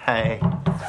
Hey.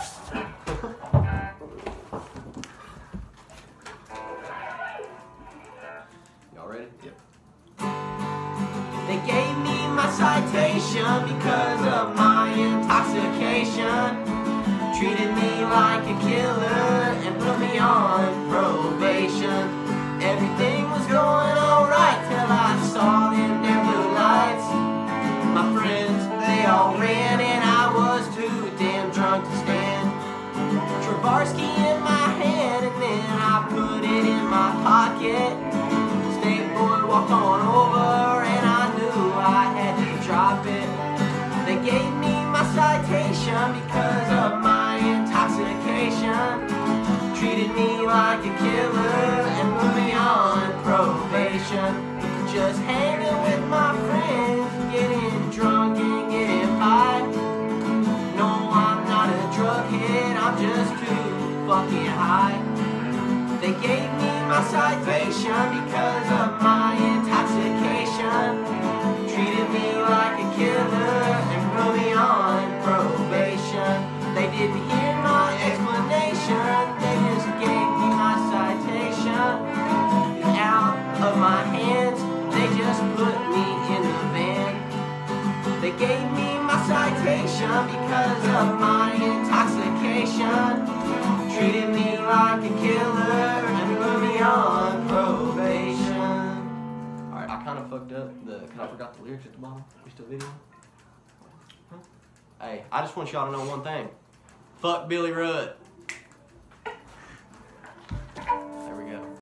Y'all ready? Yep. They gave me my citation because of my intoxication. Treated me like a killer and put me on probation. Everything was going alright till I saw them damn blue lights. My friends, they all ran and I was too damn drunk to stand. Travarsky in my hand and then I put it in my pocket. State boy walked on over and I knew I had to drop it. They gave me my citation because of my intoxication. Treated me like a killer and put me on probation. Just hanging with my friends, getting drunk and getting high. No, I'm not a drug head, I'm just too fucking high. They gave me my citation because of my intoxication. Treated me like a killer and put me on probation. They didn't hear my explanation, they just gave me my citation. Out of my hands, they just put me in the van. They gave me my citation because of my intoxication. Treated me like a killer and put me on probation. Alright, I kind of fucked up because I forgot the lyrics at the bottom. We still videoing? Huh? Hey, I just want y'all to know one thing. Fuck Billy Rudd.